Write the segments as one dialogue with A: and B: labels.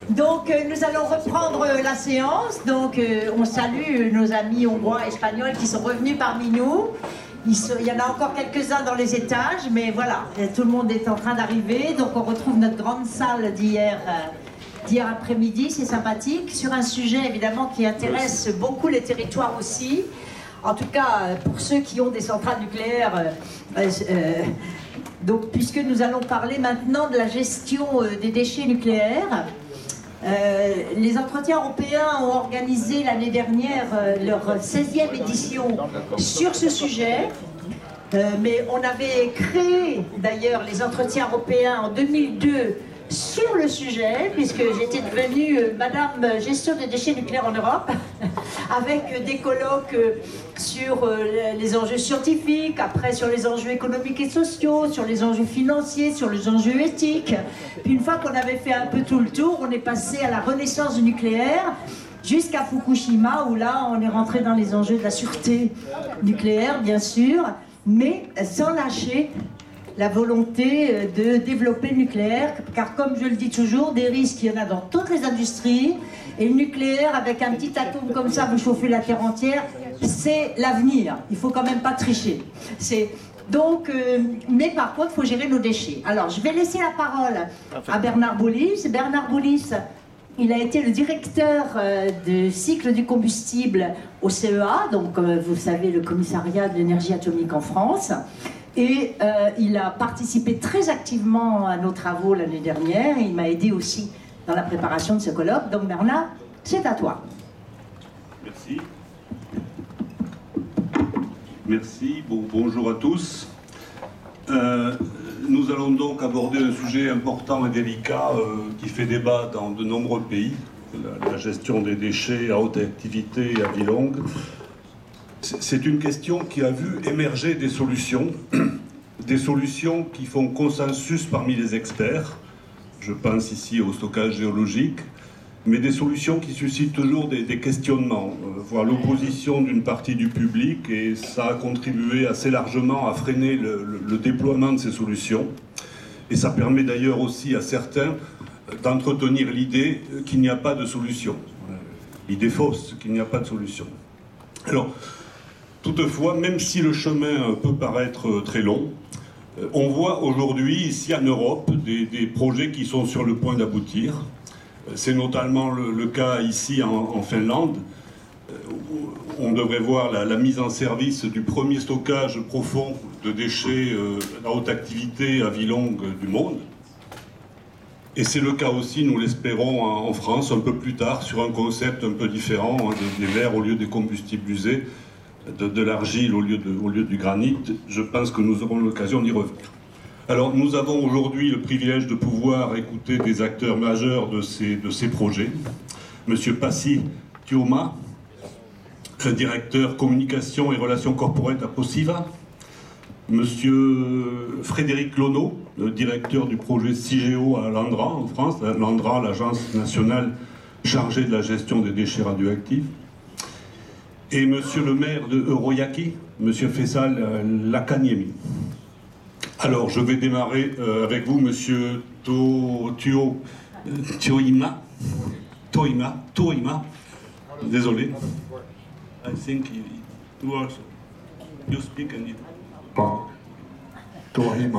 A: Donc nous allons reprendre la séance. Donc on salue nos amis hongrois, espagnols qui sont revenus parmi nous. Il y en a encore quelques-uns dans les étages, mais voilà, tout le monde est en train d'arriver. Donc on retrouve notre grande salle d'hier après-midi, c'est sympathique, sur un sujet évidemment qui intéresse beaucoup les territoires aussi. En tout cas, pour ceux qui ont des centrales nucléaires, donc puisque nous allons parler maintenant de la gestion des déchets nucléaires. Les entretiens européens ont organisé l'année dernière leur 16e édition sur ce sujet. Mais on avait créé d'ailleurs les entretiens européens en 2002 sur le sujet, puisque j'étais devenue Madame Gestion des déchets nucléaires en Europe, avec des colloques sur les enjeux scientifiques, après sur les enjeux économiques et sociaux, sur les enjeux financiers, sur les enjeux éthiques. Puis une fois qu'on avait fait un peu tout le tour, on est passé à la renaissance du nucléaire, jusqu'à Fukushima, où là on est rentré dans les enjeux de la sûreté nucléaire, bien sûr, mais sans lâcher la volonté de développer le nucléaire, car comme je le dis toujours, des risques, il y en a dans toutes les industries, et le nucléaire, avec un petit atome comme ça, vous chauffez la Terre entière, c'est l'avenir. Il faut quand même pas tricher. Donc, mais par contre, il faut gérer nos déchets. Alors, je vais laisser la parole à Bernard Boulis. Bernard Boulis, il a été le directeur du cycle du combustible au CEA, donc comme vous savez, le commissariat de l'énergie atomique en France. Et il a participé très activement à nos travaux l'année dernière. Il m'a aidé aussi dans la préparation de ce colloque. Donc Bernard, c'est à toi.
B: Merci. Merci. Bonjour à tous. Nous allons donc aborder un sujet important et délicat qui fait débat dans de nombreux pays, la gestion des déchets à haute activité et à vie longue. C'est une question qui a vu émerger des solutions qui font consensus parmi les experts. Je pense ici au stockage géologique, mais des solutions qui suscitent toujours des questionnements, voire l'opposition d'une partie du public, et ça a contribué assez largement à freiner le déploiement de ces solutions. Et ça permet d'ailleurs aussi à certains d'entretenir l'idée qu'il n'y a pas de solution. L'idée fausse qu'il n'y a pas de solution. Alors, toutefois, même si le chemin peut paraître très long, on voit aujourd'hui, ici en Europe, des projets qui sont sur le point d'aboutir. C'est notamment le cas ici en Finlande. On devrait voir la mise en service du premier stockage profond de déchets à haute activité à vie longue du monde. Et c'est le cas aussi, nous l'espérons, en France, un peu plus tard, sur un concept un peu différent, des verres au lieu des combustibles usés, de l'argile au lieu du granit. Je pense que nous aurons l'occasion d'y revenir. Alors, nous avons aujourd'hui le privilège de pouvoir écouter des acteurs majeurs de ces projets. Monsieur Pasi Tuoma, directeur communication et relations corporate à Posiva. Monsieur Frédéric Lono, le directeur du projet CIGEO à l'ANDRA en France. L'ANDRA, l'agence nationale chargée de la gestion des déchets radioactifs. Et monsieur le maire de Euroyaki, monsieur Faisal Lakaniemi. Alors, je vais démarrer avec vous, monsieur Toima. Désolé. I think you speak and you...
C: Toima.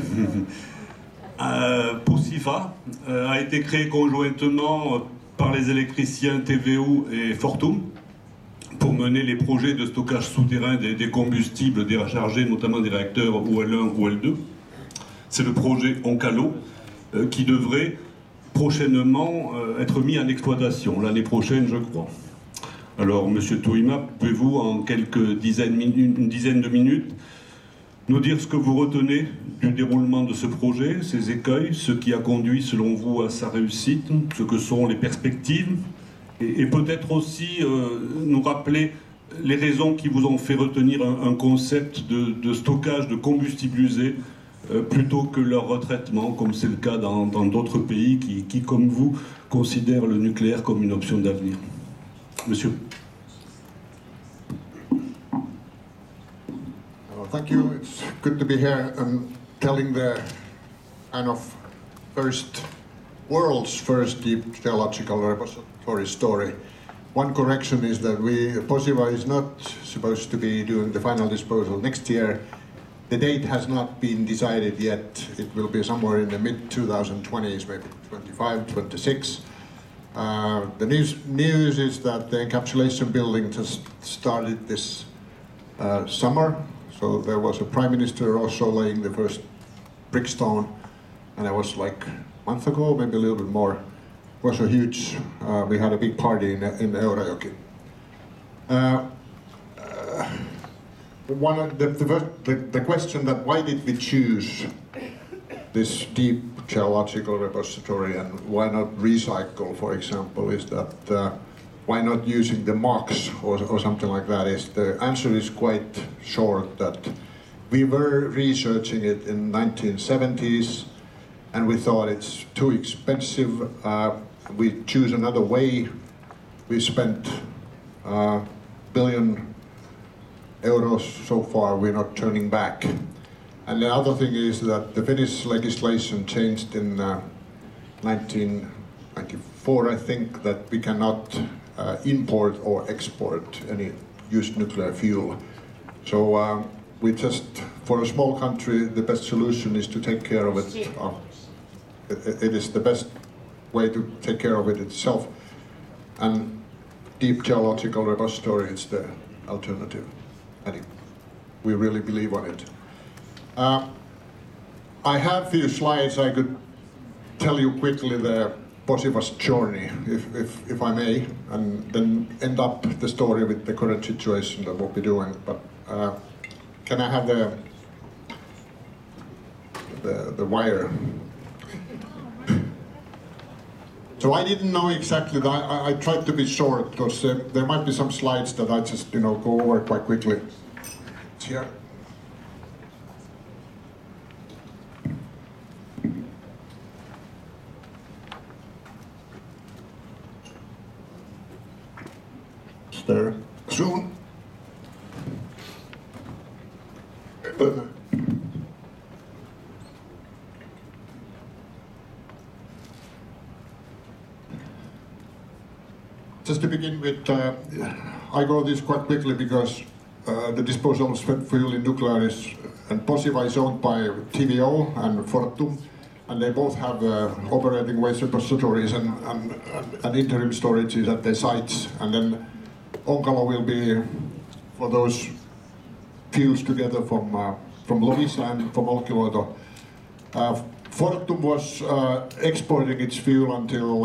B: Posiva a été créé conjointement par les électriciens TVO et Fortum pour mener les projets de stockage souterrain des combustibles déchargés, notamment des réacteurs OL1 ou OL2. C'est le projet Onkalo qui devrait prochainement être mis en exploitation, l'année prochaine, je crois. Alors, monsieur Toima, pouvez-vous, en une dizaine de minutes, nous dire ce que vous retenez du déroulement de ce projet, ses écueils, ce qui a conduit, selon vous, à sa réussite, ce que sont les perspectives, et peut-être aussi nous rappeler les raisons qui vous ont fait retenir un concept de stockage de combustibles usés plutôt que leur retraitement, comme c'est le cas dans d'autres pays qui, comme vous, considèrent le nucléaire comme une option d'avenir. Monsieur.
C: Thank you. It's good to be here and telling the kind of first world's first deep geological repository story. One correction is that Posiva is not supposed to be doing the final disposal next year. The date has not been decided yet. It will be somewhere in the mid-2020s, maybe 25, 26. The news is that the encapsulation building just started this summer. So there was a prime minister also laying the first brick stone, and that was like a month ago, maybe a little bit more. It was a huge, we had a big party in Eurajoki. The question that why did we choose this deep geological repository and why not recycle, for example, is that why not using the MOX or something like that? Is the answer is quite short, that we were researching it in 1970s and we thought it's too expensive. We choose another way. We spent billion euros so far, we're not turning back. And the other thing is that the Finnish legislation changed in 1994, I think, that we cannot import or export any used nuclear fuel. So we just, for a small country, the best solution is to take care of it. It is the best way to take care of it itself. And deep geological repository is the alternative. And we really believe on it. I have a few slides. I could tell you quickly the Posiva's journey, if I may, and then end up the story with the current situation that we'll be doing. But can I have the wire? So I didn't know exactly that. I tried to be short because there might be some slides that I just go over quite quickly. It's here. It's there soon. Just to begin with, I go this quite quickly because the disposal of spent fuel in nuclear and Posiva is owned by TVO and Fortum, and they both have operating waste repositories and interim storages at their sites. And then Onkalo will be for those fuels together from Loviisa and from Olkiluoto. Fortum was exporting its fuel until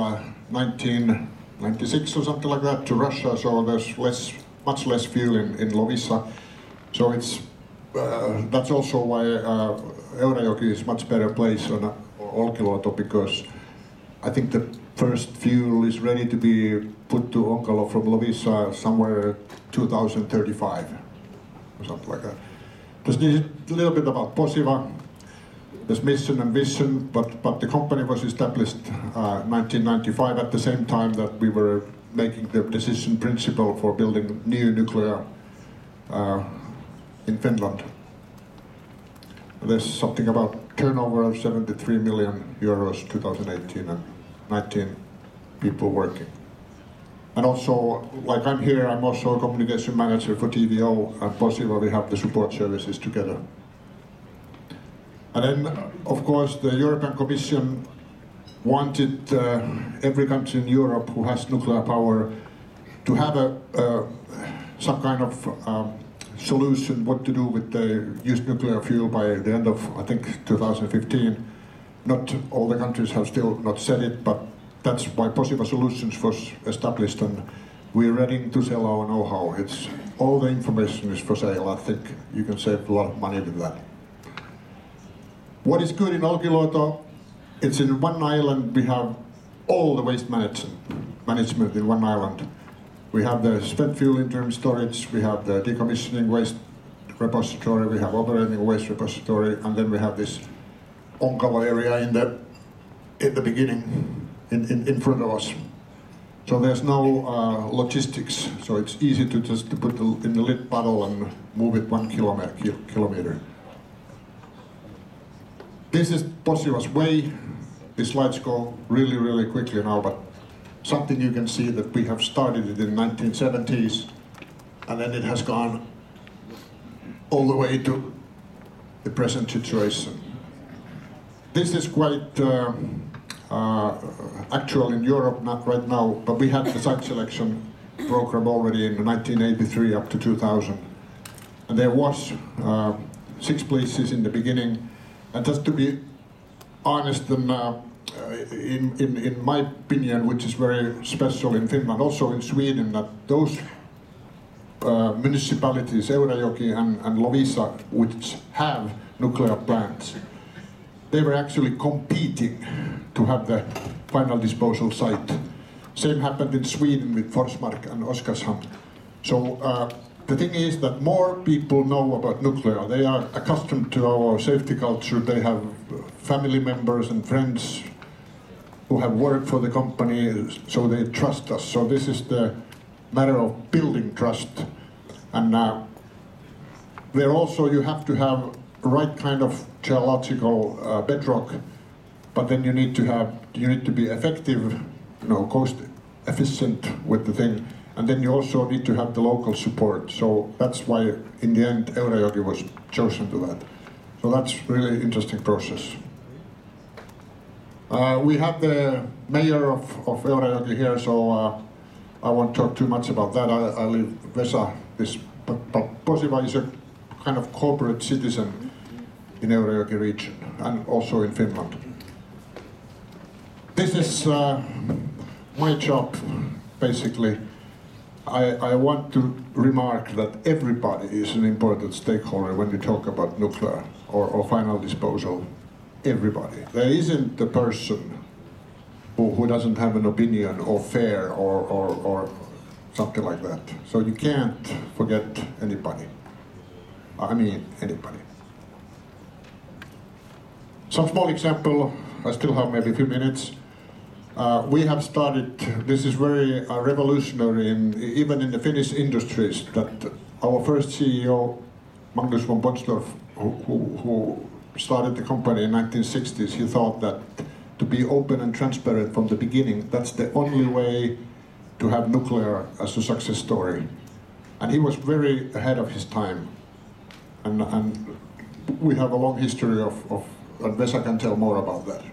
C: 1996 or something like that to Russia, so there's much less fuel in Loviisa. So it's that's also why Eurajoki is much better place on Olkiluoto, because I think the first fuel is ready to be put to Onkalo from Loviisa somewhere 2035 or something like that. Just a little bit about Posiva. There's mission and vision, but the company was established 1995 at the same time that we were making the decision principle for building new nuclear in Finland. There's something about turnover of 73 million euros 2018 and 19 people working. And also, like I'm here, I'm also a communication manager for TVO and Posiva. We have the support services together. And then, of course, the European Commission wanted every country in Europe who has nuclear power to have some kind of solution what to do with the used nuclear fuel by the end of, I think, 2015. Not all the countries have still not said it, but that's why Posiva Solutions was established, and we're ready to sell our know-how. It's all the information is for sale. I think you can save a lot of money with that. What is good in Olkiluoto? It's in one island. We have all the waste management in one island. We have the spent fuel interim storage, we have the decommissioning waste repository, we have operating waste repository, and then we have this Onkalo area in the beginning, in front of us. So there's no logistics, so it's easy to just put in the lit bottle and move it 1 kilometer. This is Posiva's way. the slides go really, really quickly now, but something you can see that we have started it in 1970s, and then it has gone all the way to the present situation. This is quite actual in Europe, not right now, but we had the site selection program already in 1983 up to 2000. And there was 6 places in the beginning. And just to be honest, and in my opinion, which is very special in Finland, also in Sweden, that those municipalities, Eurajoki and Loviisa, which have nuclear plants, they were actually competing to have the final disposal site. Same happened in Sweden with Forsmark and Oskarshamn. So the thing is that more people know about nuclear. They are accustomed to our safety culture. They have family members and friends who have worked for the company, so they trust us. So this is the matter of building trust. And there also you have to have right kind of geological bedrock, but then you need to be effective, cost efficient with the thing, and then you also need to have the local support. So that's why in the end Eurajoki was chosen to that. So that's really interesting process. We have the mayor of Eurajoki here, so I won't talk too much about that. I leave Vesa this, but Posiva is a kind of corporate citizen in Eurajoki region and also in Finland. This is my job, basically. I want to remark that everybody is an important stakeholder when we talk about nuclear or final disposal. Everybody. There isn't a person who doesn't have an opinion or fear or something like that. So you can't forget anybody. I mean anybody. Some small example, I still have maybe a few minutes. We have started, this is very revolutionary even in the Finnish industries, that our first CEO, Magnus von Bondstorff, who started the company in 1960s, he thought that to be open and transparent from the beginning, that's the only way to have nuclear as a success story. And he was very ahead of his time. And we have a long history and Vesa can tell more about that.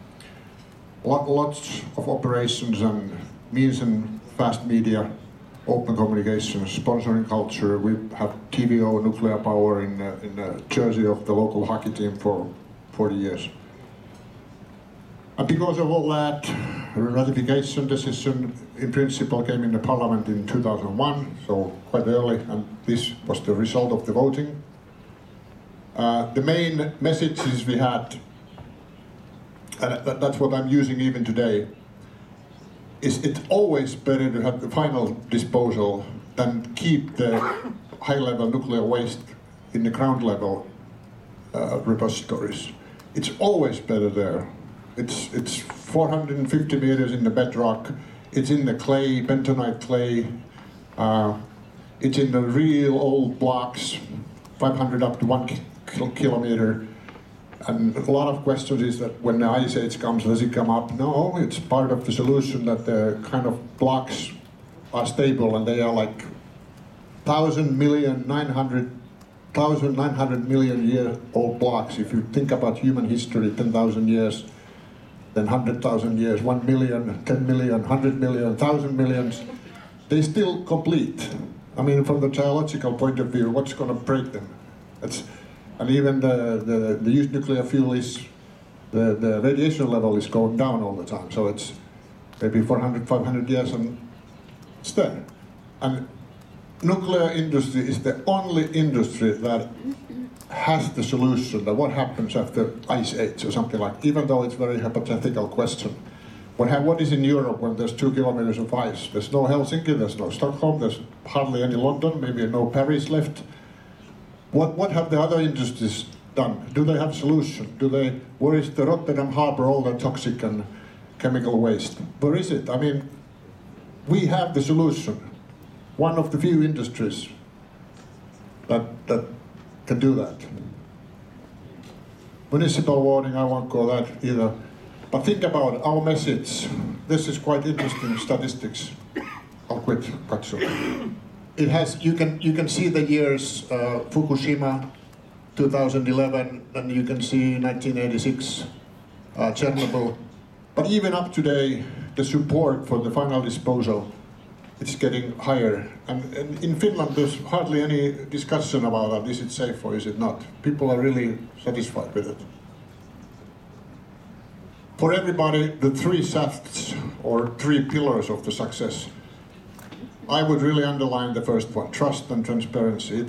C: Lots of operations and means and fast media, open communications, sponsoring culture. We have TVO nuclear power in the jersey of the local hockey team for 40 years. And because of all that, a ratification decision in principle came in the parliament in 2001, so quite early, and this was the result of the voting. The main messages we had, and that's what I'm using even today, is it's always better to have the final disposal than keep the high-level nuclear waste in the ground level repositories. It's always better there. It's 450 meters in the bedrock. It's in the clay, bentonite clay. It's in the real old blocks, 500 up to 1 kilometer. And a lot of questions is that when the ice age comes, does it come up? No, it's part of the solution that the kind of blocks are stable, and they are like 1,900 million year old blocks. If you think about human history, 10,000 years, then 100,000 years, 1 million, 10 million, 100 million, 1,000 millions, they still complete. I mean, from the geological point of view, what's going to break them? And even the used nuclear fuel the radiation level is going down all the time. So it's maybe 400, 500 years and it's there. And nuclear industry is the only industry that has the solution that what happens after ice age or something like, even though it's a very hypothetical question. What is in Europe when there's 2 kilometers of ice? There's no Helsinki, there's no Stockholm, there's hardly any London, maybe no Paris left. What have the other industries done? Do they have solution? Where is the Rotterdam Harbour, all the toxic and chemical waste? Where is it? I mean, we have the solution. One of the few industries that can do that. Municipal warning, I won't go that either. But think about our message. This is quite interesting statistics. I'll quit Katsu. It has, you can see the years Fukushima, 2011, and you can see 1986, Chernobyl. But even up today, the support for the final disposal, it's getting higher. And in Finland, there's hardly any discussion about that. Is it safe or is it not? People are really satisfied with it. For everybody, the three shafts or three pillars of the success, I would really underline the first one, trust and transparency.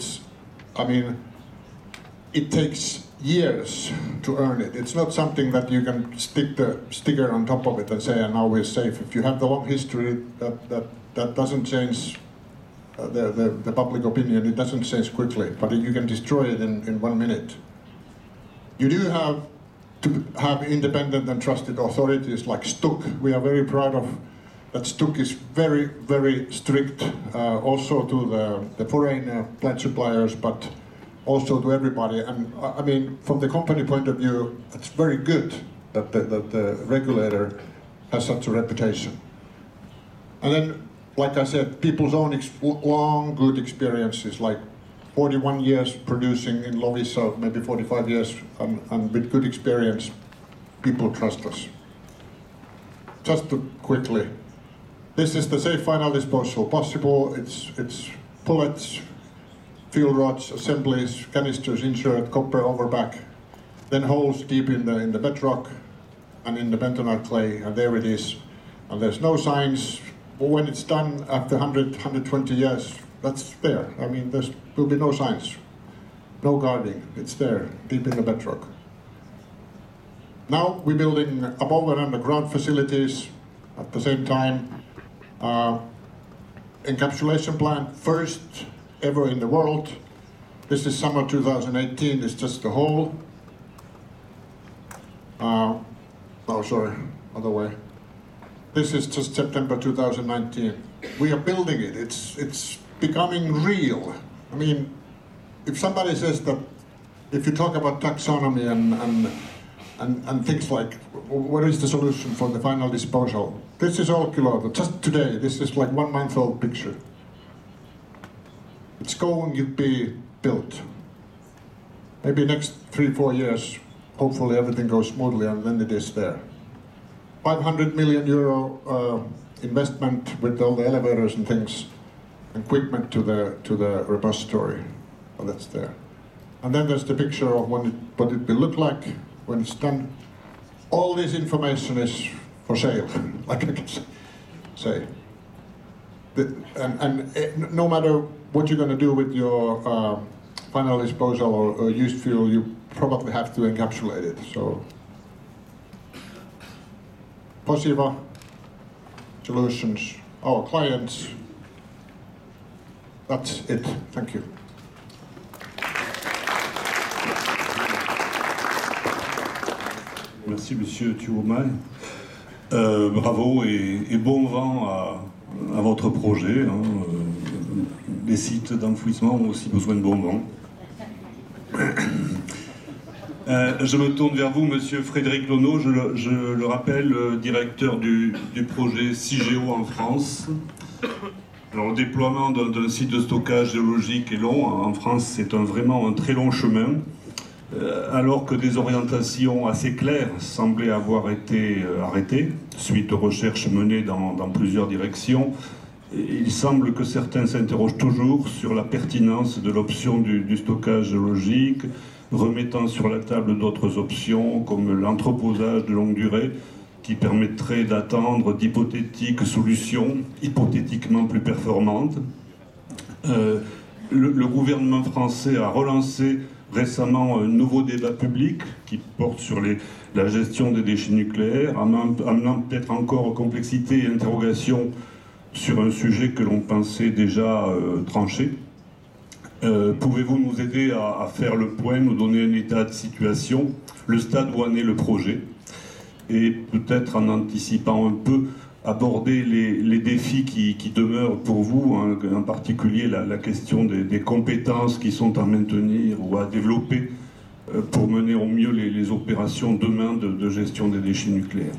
C: It takes years to earn it. It's not something that you can stick the sticker on top of it and say, and now we're safe. If you have the long history, that doesn't change the public opinion. It doesn't change quickly, but you can destroy it in 1 minute. You do have to have independent and trusted authorities like STUK. We are very proud of that. STUK is very, very strict, also to the foreign plant suppliers, but also to everybody. And I mean, from the company point of view, it's very good that the regulator has such a reputation. And then, like I said, people's own long, good experiences, like 41 years producing in Loviisa, maybe 45 years, and with good experience, people trust us. Just to quickly, this is the safe final disposal possible. It's pullets, fuel rods, assemblies, canisters, insert, copper over back, then holes deep in the bedrock and in the bentonite clay, and there it is. And there's no signs. When it's done after 100, 120 years, that's there. I mean, there will be no signs, no guarding. It's there, deep in the bedrock. Now we're building above and underground facilities at the same time. Encapsulation plant, first ever in the world. This is summer 2018, it's just the hole. Oh, sorry, other way. This is just September 2019. We are building it, it's becoming real. I mean, if somebody says that, if you talk about taxonomy and things like, what is the solution for the final disposal? This is Olkiluoto, just today, this is like 1 month old picture. It's going to be built. Maybe next 3-4 years, hopefully everything goes smoothly and then it is there. 500 million euro investment with all the elevators and things, equipment to the repository. Well, that's there. And then there's the picture of what it will look like when it's done. All this information is for sale, like I can say. And no matter what you're going to do with your final disposal or used fuel, you probably have to encapsulate it. So, Posiva Solutions, our clients. That's it. Thank you.
B: Merci Monsieur Tuomae. Bravo et bon vent à votre projet. Les sites d'enfouissement ont aussi besoin de bon vent. Je me tourne vers vous, Monsieur Frédéric Lonneau, je le rappelle, directeur du projet CIGEO en France. Alors, le déploiement d'un site de stockage géologique est long. En France, c'est vraiment un très long chemin. Alors que des orientations assez claires semblaient avoir été arrêtées, suite aux recherches menées dans plusieurs directions, il semble que certains s'interrogent toujours sur la pertinence de l'option du stockage géologique, remettant sur la table d'autres options comme l'entreposage de longue durée, qui permettrait d'attendre d'hypothétiques solutions, hypothétiquement plus performantes. Le gouvernement français a relancé récemment un nouveau débat public qui porte sur la gestion des déchets nucléaires, amenant peut-être encore complexité et interrogation sur un sujet que l'on pensait déjà tranché. Pouvez-vous nous aider à faire le point, nous donner un état de situation, le stade où en est le projet, et peut-être en anticipant un peu, aborder les défis qui demeurent pour vous, hein, en particulier la question des compétences qui sont à maintenir ou à développer pour mener au mieux les opérations demain de gestion des déchets nucléaires.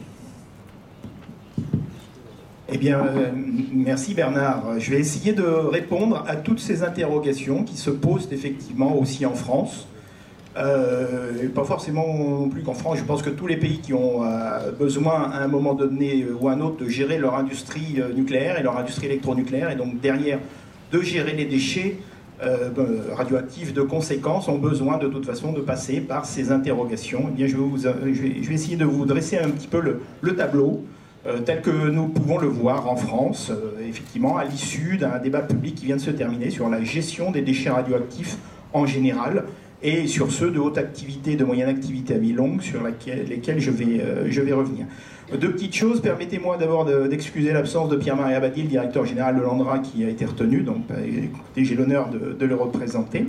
D: Eh bien, merci Bernard. Je vais essayer de répondre à toutes ces interrogations qui se posent effectivement aussi en France. Et pas forcément non plus qu'en France. Je pense que tous les pays qui ont besoin à un moment donné ou à un autre de gérer leur industrie nucléaire et leur industrie électronucléaire, et donc derrière de gérer les déchets radioactifs de conséquence, ont besoin de toute façon de passer par ces interrogations. Eh bien, je vais essayer de vous dresser un petit peu le tableau tel que nous pouvons le voir en France, effectivement, à l'issue d'un débat public qui vient de se terminer sur la gestion des déchets radioactifs en général, et sur ceux de haute activité, de moyenne activité à vie longue, sur lesquels je vais revenir. Deux petites choses, permettez-moi d'abord d'excuser l'absence de Pierre-Marie Abadie, le directeur général de l'ANDRA, qui a été retenu, donc écoutez, j'ai l'honneur de le représenter.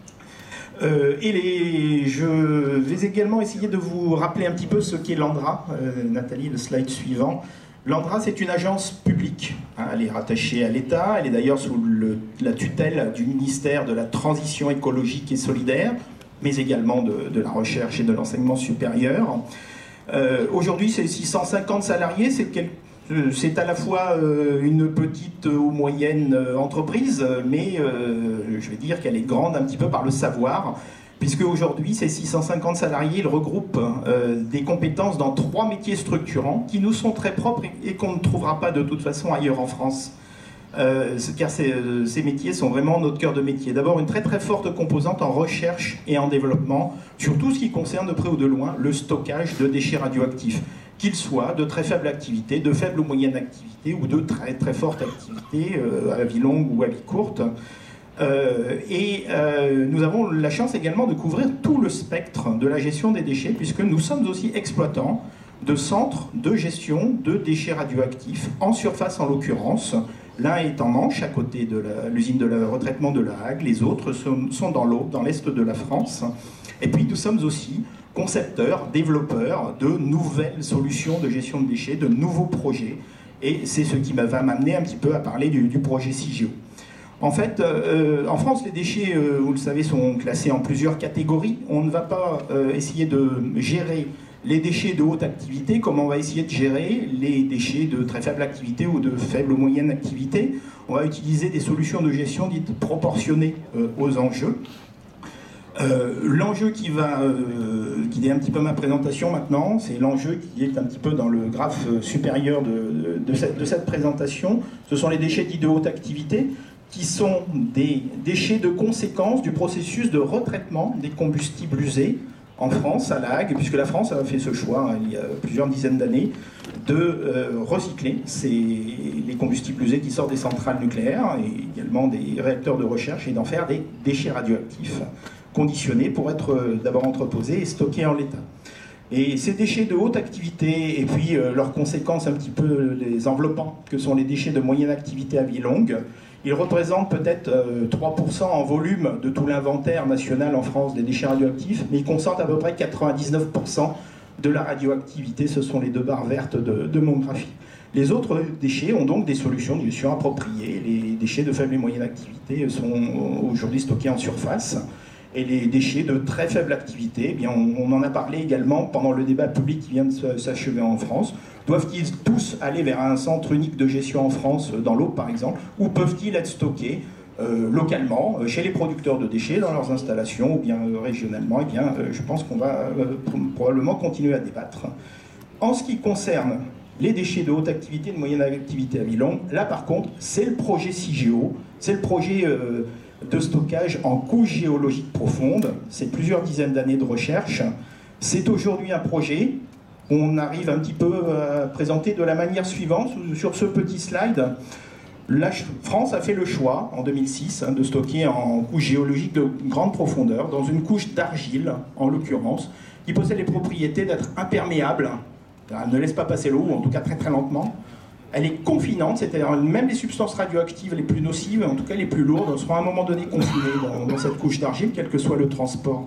D: Je vais également essayer de vous rappeler un petit peu ce qu'est l'ANDRA. Nathalie, le slide suivant. L'ANDRA, c'est une agence publique. Elle est rattachée à l'État. Elle est d'ailleurs sous la tutelle du ministère de la Transition écologique et solidaire, mais également de la recherche et de l'enseignement supérieur. Aujourd'hui, c'est 650 salariés. C'est à la fois une petite ou moyenne entreprise, mais je vais dire qu'elle est grande un petit peu par le savoir, puisque aujourd'hui, ces 650 salariés, ils regroupent des compétences dans 3 métiers structurants qui nous sont très propres et qu'on ne trouvera pas de toute façon ailleurs en France. Car ces métiers sont vraiment notre cœur de métier. D'abord, une très très forte composante en recherche et en développement, sur tout ce qui concerne de près ou de loin le stockage de déchets radioactifs, qu'ils soient de très faible activité, de faible ou moyenne activité, ou de très très forte activité, à vie longue ou à vie courte. Nous avons la chance également de couvrir tout le spectre de la gestion des déchets, puisque nous sommes aussi exploitants de centres de gestion de déchets radioactifs, en surface en l'occurrence. L'un est en Manche, à côté de l'usine de retraitement de La Hague, les autres sont dans l'Aube, dans l'est de la France. Et puis nous sommes aussi concepteurs, développeurs de nouvelles solutions de gestion de déchets, de nouveaux projets. Et c'est ce qui va m'amener un petit peu à parler du projet CIGEO. En fait, en France, les déchets, vous le savez, sont classés en plusieurs catégories. On ne va pas essayer de gérer les déchets de haute activité comme on va essayer de gérer les déchets de très faible activité ou de faible ou moyenne activité. On va utiliser des solutions de gestion dites proportionnées aux enjeux. L'enjeu qui est un petit peu ma présentation maintenant, c'est l'enjeu qui est un petit peu dans le graphe supérieur de cette présentation. Ce sont les déchets dits de haute activité, qui sont des déchets de conséquence du processus de retraitement des combustibles usés en France, à La Hague, puisque la France a fait ce choix il y a plusieurs dizaines d'années de recycler les combustibles usés qui sortent des centrales nucléaires et également des réacteurs de recherche et d'en faire des déchets radioactifs conditionnés pour être d'abord entreposés et stockés en l'état. Et ces déchets de haute activité et puis leurs conséquences un petit peu les enveloppants que sont les déchets de moyenne activité à vie longue, ils représentent peut-être 3% en volume de tout l'inventaire national en France des déchets radioactifs, mais ils concentrent à peu près 99% de la radioactivité. Ce sont les 2 barres vertes de mon graphique. Les autres déchets ont donc des solutions de gestion appropriées. Les déchets de faible et moyenne activité sont aujourd'hui stockés en surface. Et les déchets de très faible activité, eh bien on en a parlé également pendant le débat public qui vient de s'achever en France. Doivent-ils tous aller vers un centre unique de gestion en France, dans l'Aube par exemple, ou peuvent-ils être stockés localement, chez les producteurs de déchets, dans leurs installations, ou bien régionalement? Eh bien, je pense qu'on va probablement continuer à débattre. En ce qui concerne les déchets de haute activité, de moyenne activité à vie longue, là par contre, c'est le projet CIGEO, c'est le projet de stockage en couche géologique profonde. C'est plusieurs dizaines d'années de recherche. C'est aujourd'hui un projet qu'on arrive un petit peu à présenter de la manière suivante, sur ce petit slide. La France a fait le choix, en 2006, de stocker en couche géologique de grande profondeur, dans une couche d'argile, en l'occurrence, qui possède les propriétés d'être imperméable. Elle ne laisse pas passer l'eau, en tout cas très très lentement. Elle est confinante, c'est-à-dire même les substances radioactives les plus nocives, en tout cas les plus lourdes, seront à un moment donné confinées dans cette couche d'argile, quel que soit le transport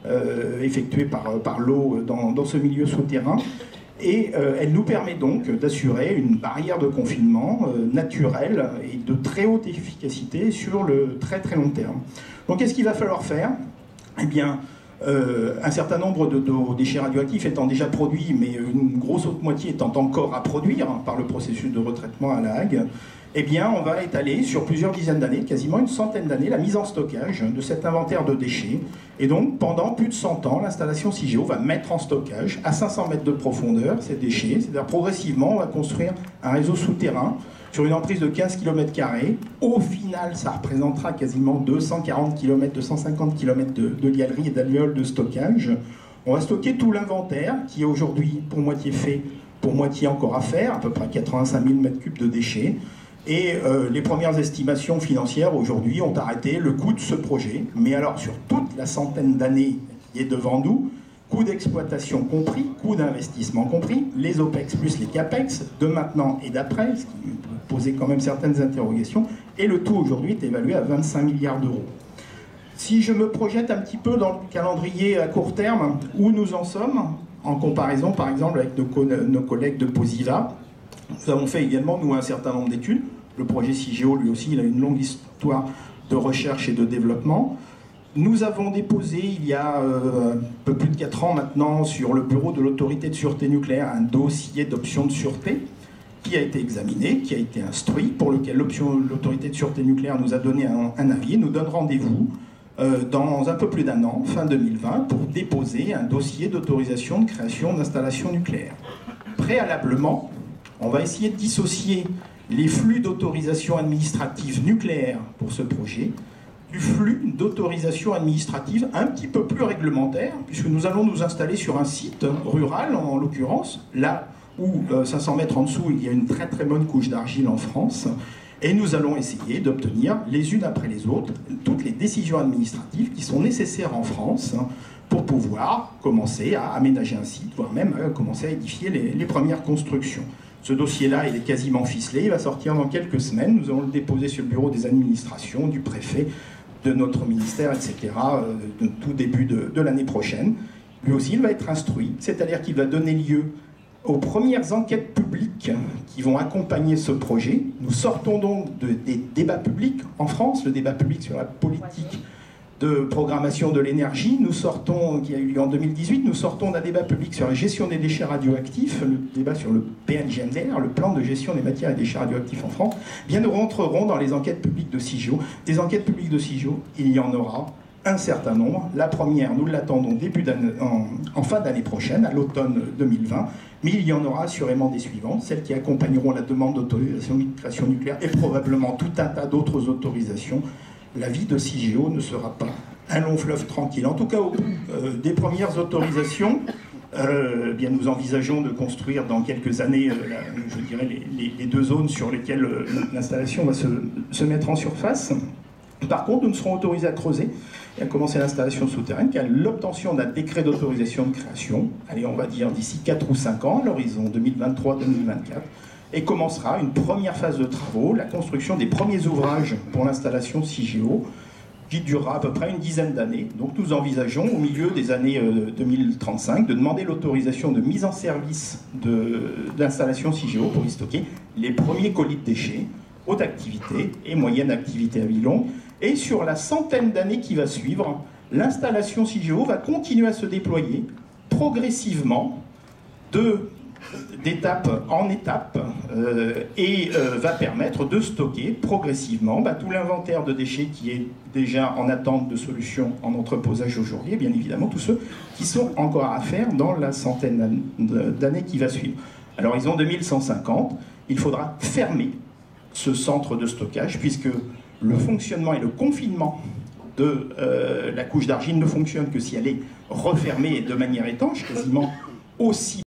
D: effectué par l'eau dans ce milieu souterrain. Et elle nous permet donc d'assurer une barrière de confinement naturelle et de très haute efficacité sur le très très long terme. Donc qu'est-ce qu'il va falloir faire? Eh bien, un certain nombre de déchets radioactifs étant déjà produits, mais une grosse autre moitié étant encore à produire par le processus de retraitement à La Hague, eh bien, on va étaler sur plusieurs dizaines d'années, quasiment une centaine d'années, la mise en stockage de cet inventaire de déchets. Et donc, pendant plus de 100 ans, l'installation Cigéo va mettre en stockage, à 500 mètres de profondeur, ces déchets. C'est-à-dire, progressivement, on va construire un réseau souterrain sur une emprise de 15 km². Au final, ça représentera quasiment 240 km, 250 km de galeries et d'alvéoles de stockage. On va stocker tout l'inventaire, qui est aujourd'hui pour moitié fait, pour moitié encore à faire, à peu près 85 000 m3 de déchets. Et les premières estimations financières aujourd'hui ont arrêté le coût de ce projet. Mais alors, sur toute la centaine d'années qui est devant nous, coût d'exploitation compris, coût d'investissement compris, les OPEX plus les CAPEX, de maintenant et d'après, ce qui posait quand même certaines interrogations, et le tout aujourd'hui est évalué à 25 milliards d'euros. Si je me projette un petit peu dans le calendrier à court terme, où nous en sommes, en comparaison par exemple avec nos collègues de Posiva, nous avons fait également, nous, un certain nombre d'études. Le projet Cigéo, lui aussi, il a une longue histoire de recherche et de développement. Nous avons déposé, il y a un peu plus de 4 ans maintenant, sur le bureau de l'autorité de sûreté nucléaire, un dossier d'option de sûreté qui a été examiné, qui a été instruit, pour lequel l'autorité de sûreté nucléaire nous a donné un avis. Nous donne rendez-vous dans un peu plus d'1 an, fin 2020, pour déposer un dossier d'autorisation de création d'installations nucléaires. Préalablement, on va essayer de dissocier les flux d'autorisation administrative nucléaire pour ce projet du flux d'autorisation administrative un petit peu plus réglementaire, puisque nous allons nous installer sur un site rural, en l'occurrence, là où 500 mètres en dessous, il y a une très très bonne couche d'argile en France, et nous allons essayer d'obtenir les unes après les autres toutes les décisions administratives qui sont nécessaires en France pour pouvoir commencer à aménager un site, voire même commencer à édifier les premières constructions. Ce dossier-là, il est quasiment ficelé, il va sortir dans quelques semaines. Nous allons le déposer sur le bureau des administrations, du préfet, de notre ministère, etc., de tout début de l'année prochaine. Lui aussi, il va être instruit, c'est-à-dire qu'il va donner lieu aux premières enquêtes publiques qui vont accompagner ce projet. Nous sortons donc des débats publics en France, le débat public sur la politique de programmation de l'énergie, qui a eu lieu en 2018, nous sortons d'un débat public sur la gestion des déchets radioactifs, le débat sur le PNGMDR, le plan de gestion des matières et déchets radioactifs en France. Bien, nous rentrerons dans les enquêtes publiques de Cigéo. Des enquêtes publiques de Cigéo, il y en aura un certain nombre. La première, nous l'attendons en fin d'année prochaine, à l'automne 2020, mais il y en aura assurément des suivantes, celles qui accompagneront la demande d'autorisation de création nucléaire et probablement tout un tas d'autres autorisations. La vie de Cigéo ne sera pas un long fleuve tranquille. En tout cas, au bout des premières autorisations, bien, nous envisageons de construire dans quelques années, je dirais, les 2 zones sur lesquelles l'installation va se mettre en surface. Par contre, nous ne serons autorisés à creuser et à commencer l'installation souterraine qu'à l'obtention d'un décret d'autorisation de création, allez, on va dire d'ici 4 ou 5 ans, à l'horizon 2023-2024, et commencera une première phase de travaux, la construction des premiers ouvrages pour l'installation Cigéo, qui durera à peu près une dizaine d'années. Donc nous envisageons, au milieu des années 2035, de demander l'autorisation de mise en service d'installation Cigéo pour y stocker les premiers colis de déchets, haute activité et moyenne activité à vie longue. Et sur la centaine d'années qui va suivre, l'installation Cigéo va continuer à se déployer progressivement d'étape en étape et va permettre de stocker progressivement tout l'inventaire de déchets qui est déjà en attente de solutions en entreposage aujourd'hui, et bien évidemment tous ceux qui sont encore à faire dans la centaine d'années qui va suivre. À l'horizon 2150, il faudra fermer ce centre de stockage, puisque le fonctionnement et le confinement de la couche d'argile ne fonctionnent que si elle est refermée de manière étanche, quasiment aussi